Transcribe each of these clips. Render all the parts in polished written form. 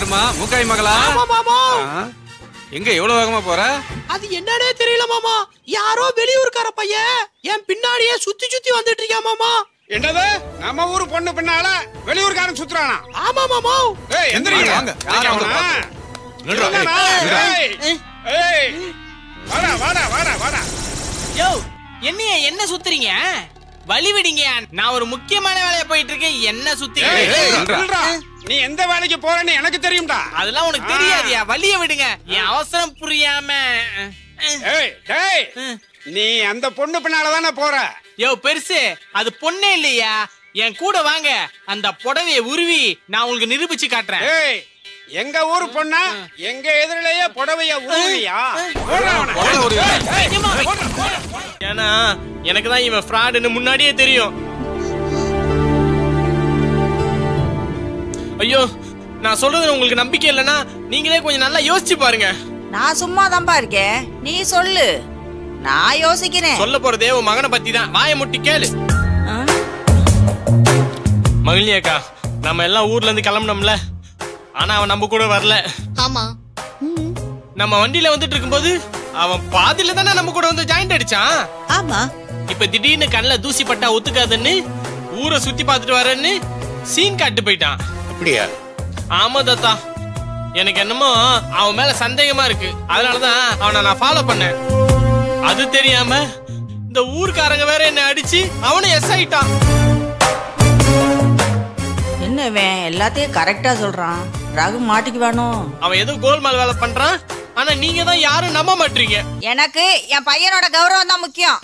யாருமா மூக்காய் மகளா? ஆமா மாமா. எங்க எவ்வளவு வேகமா போற? அது என்னன்னே தெரியல மாமா. யாரோ வெளியூர்கார பையன் என் பின்னாடியே சுத்தி சுத்தி வந்துட்டு இருக்கான் மாமா. என்னது? நம்ம ஊரு பொண்ணு பின்னால வெளியூர்காரன் சுத்துறானா? ஆமா மாமா. ஏய் எந்திரீங்க. வாங்க. யார அவங்க? ஏய் வாடா வாடா வாடா வாடா. யோ என்ன சுத்துறீங்க? வழி விடுங்க. நான் ஒரு முக்கியமான வேலையா போயிட்டு இருக்கேன். என்ன சுத்திங்க? நீ எந்த வேலைக்கு போறன்னு எனக்கு தெரியும்டா. அதெல்லாம் உனக்கு தெரியாதியா? வழிய விடுங்க. என் அவசரம் புரியாம. ஏய் டேய் நீ அந்த பொண்ணு பின்னால தானே போற? யோ பெருசு அது பொண்ணே இல்லையா? என் கூட வாங்க. அந்த புடவைய உருவி நான் உங்களுக்கு நிரூபிச்சு காட்டுறேன். ஏய் எங்க ஊரு பொண்ணா எங்க எதிரிலேயே புடவைய உருவியா? ஏன்னா எனக்கு தான் இவன் ஃப்ராடுன்னு முன்னாடியே தெரியும். ஐயோ நான் சொல்றது உங்களுக்கு நம்பிக்கை இல்லைன்னா நீங்களே கொஞ்சம் நல்லா யோசிச்சு பாருங்க. நான் சும்மா தான்பா இருக்கேன். நீ சொல்லு, நான் யோசிக்கிறேன். சொல்ல போறதே உன் மகனை பத்தி தான். வாயை முட்டி கேளு. மகிழ்ச்சி அக்கா, நம்ம எல்லாம் ஊர்ல இருந்து கிளம்பணும்ல. ஆனா அவன் நம்ம கூட வரல. ஆமா, நம்ம வண்டியில வந்துட்டு இருக்கும்போது அவன் பாதியில தானே நம்ம கூட வந்து ஜாயிண்ட் அடிச்சான். ஆமா. இப்ப திடீர்னு கண்ணுல தூசி பட்டா ஒத்துக்காதுன்னு ஊரை சுத்தி பாத்துட்டு வரேன்னு சீன் காட்டு போயிட்டான். அப்படியா? ஆமா தாத்தா, எனக்கு என்னமோ அவன் மேல சந்தேகமா இருக்கு. அதனாலதான் அவனை நான் ஃபாலோ பண்ணேன். அது தெரியாம இந்த ஊர்க்காரங்க வேற என்ன அடிச்சு அவனை எஸ் ஆயிட்டான். என்ன எல்லாத்தையும் கரெக்டா சொல்றான்? ரகு மாட்டிக்குவானோ? அவன் ஏதோ கோல்மால் வேலை பண்றான். ஆனா நீங்க தான் யாரும் நம்ப மாட்டீங்க. எனக்கு என் பையனோட கௌரவம் தான் முக்கியம்.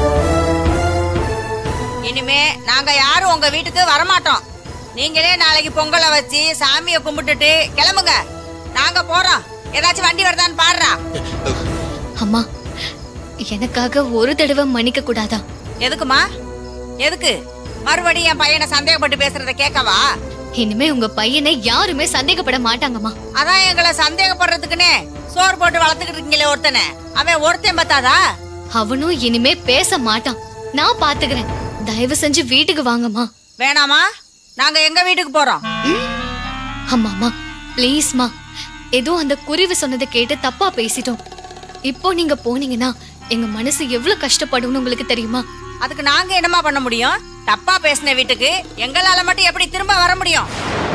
இனிமே நாங்க யாரும் உங்க வீட்டுக்கு வரமாட்டோம். நீங்களே நாளைக்கு பொங்கலை வச்சு சாமியை கும்பிட்டுட்டு கிளம்புங்க. நாங்க போறோம். ஏதாச்சும் வண்டி வருதான்னு பாடுறா. அம்மா எனக்காக ஒரு தடவை மன்னிக்க கூடாதா? எதுக்குமா? எதுக்கு மறுபடியும் என் பையனை சந்தேகப்பட்டு பேசுறத கேட்கவா? இனிமே உங்க பையனை யாருமே சந்தேகப்பட மாட்டாங்கம்மா. அதான் எங்களை சந்தேகப்படுறதுக்குன்னு சோறு போட்டு வளர்த்துக்கிட்டு இருக்கீங்களே ஒருத்தனை. அவன் ஒருத்தன் பத்தாதா? அவனும் இனிமே பேச மாட்டான். நான் பாத்துக்கிறேன். தயவு செஞ்சு வீட்டுக்கு வாங்கம்மா. வேணாமா? நாங்க எங்க வீட்டுக்கு போறோம். அம்மாமா ப்ளீஸ்மா. ஏதோ அந்த குருவி சொன்னதை கேட்டு தப்பா பேசிட்டோம். இப்போ நீங்க போனீங்கன்னா எங்க மனசு எவ்வளவு கஷ்டப்படும்னு உங்களுக்கு தெரியுமா? அதுக்கு நாங்க என்னமா பண்ண முடியும்? தப்பா பேசின வீட்டுக்கு எங்களால மட்டும் எப்படி திரும்ப வர முடியும்?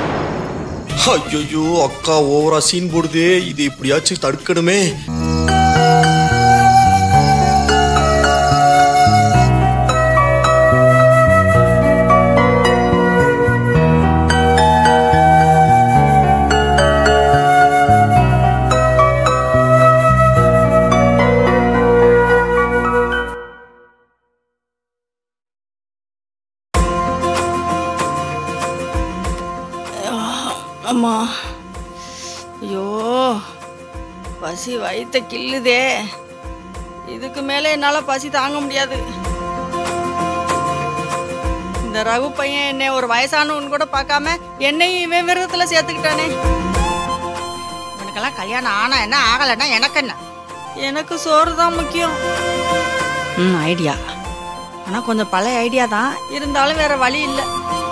ஐயோ அக்கா ஓவரா சீன் போடுதே. இது இப்படியாச்சும் தடுக்கணுமே. அம்மா ஐயோ பசி வயித்த கிள்ளுதே. இதுக்கு மேல என்னால பசி தாங்க முடியாது. இந்த ரகு பையன் என்னை ஒரு வயசானவன் கூட பார்க்காம என்னையும் இவன் விரதத்துல சேர்த்துக்கிட்டானே. எனக்கெல்லாம் கல்யாணம் ஆனா என்ன ஆகலைன்னா எனக்கு என்ன? எனக்கு சோறு தான் முக்கியம். ஐடியா, ஆனா கொஞ்சம் பழைய ஐடியா தான். இருந்தாலும் வேற வழி இல்லை.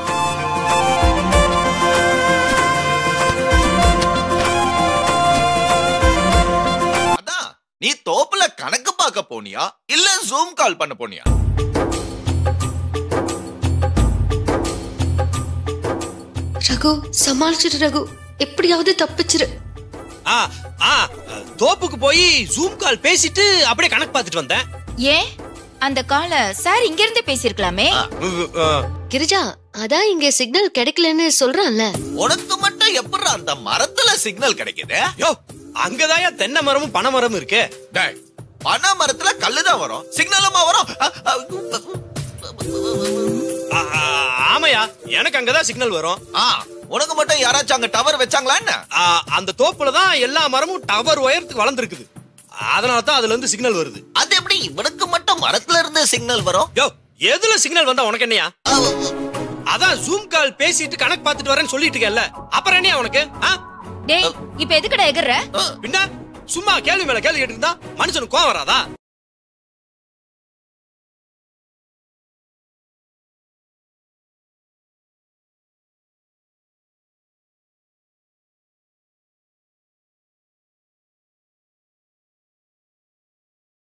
நீ தோப்புல கணக்கு பார்க்க போனியா இல்ல ஜூம் கால் பண்ண போனியா? ரகு சமாளிச்சிரு. ரகு எப்படியாவது தப்பிச்சிரு. தோப்புக்கு போய் ஜூம் கால் பேசிட்டு அப்படியே கணக்கு பார்த்துட்டு வந்தேன். ஏன் அந்த கால சார் இங்க இருந்து பேசிருக்கலாமே. கிரிஜா அதான் இங்க சிக்னல் கிடைக்கலன்னு சொல்றான்ல. உனக்கு மட்டும் எப்படி அந்த மரத்துல சிக்னல் கிடைக்குது? யோ அங்கதான் தென்னை மரமும் பனை மரமும் இருக்கு. பனை மரத்துல கல்லுதான் வரும், சிக்னலுமா வரும். ஆமையா, எனக்கு அங்கதான் சிக்னல் வரும். உனக்கு மட்டும் யாராச்சும் அங்க டவர் வச்சாங்களா என்ன? அந்த தோப்புலதான் எல்லா மரமும் டவர் உயரத்துக்கு வளர்ந்துருக்குது. அதனாலதான் அதுல இருந்து சிக்னல் வருது. அது எப்படி இவனுக்கு மட்டும் மரத்துல இருந்து சிக்னல் வரும்? யோ எதுல சிக்னல் வந்தா உனக்கு என்னையா? அதான் ஜூம் கால் பேசிட்டு கணக்கு பார்த்துட்டு வரேன்னு சொல்லிட்டு இருக்கேன்ல, அப்புறம் என்னையா உனக்கு? டேய் இப்ப எதுக்குடா எகற? பின்ன சும்மா கேள்வி மேல கேள்வி கேட்டு இருந்தா மனுஷனுக்கு கோவம் வராதா?